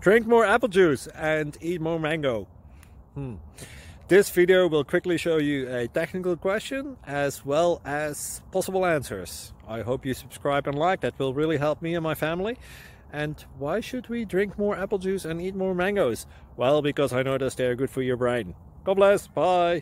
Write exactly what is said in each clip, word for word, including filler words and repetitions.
Drink more apple juice and eat more mango. Hmm. This video will quickly show you a technical question as well as possible answers. I hope you subscribe and like, that will really help me and my family. And why should we drink more apple juice and eat more mangoes? Well, because I noticed they're good for your brain. God bless, bye!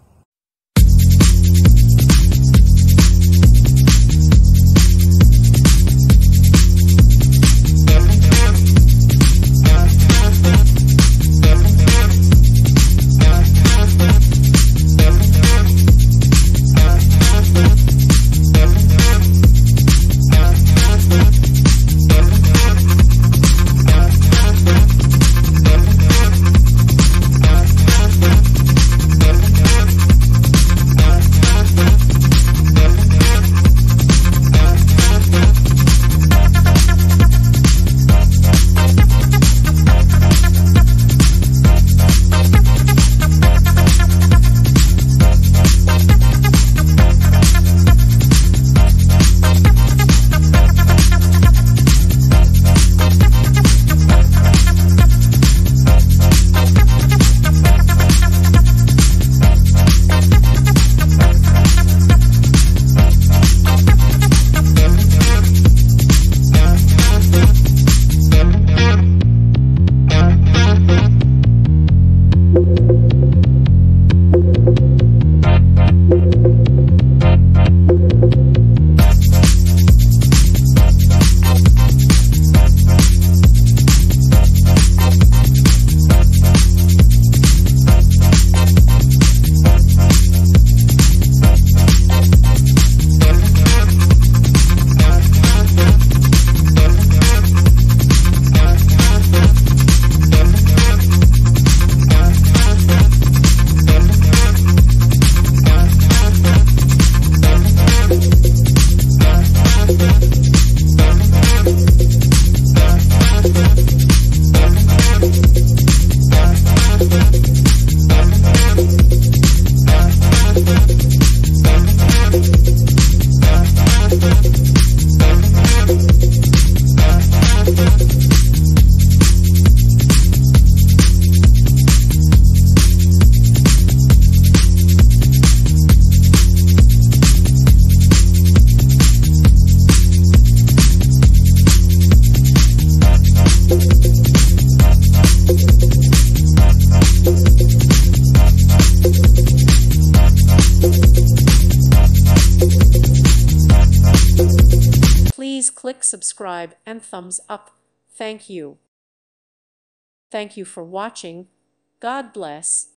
Please click subscribe and thumbs up. Thank you. Thank you for watching. God bless.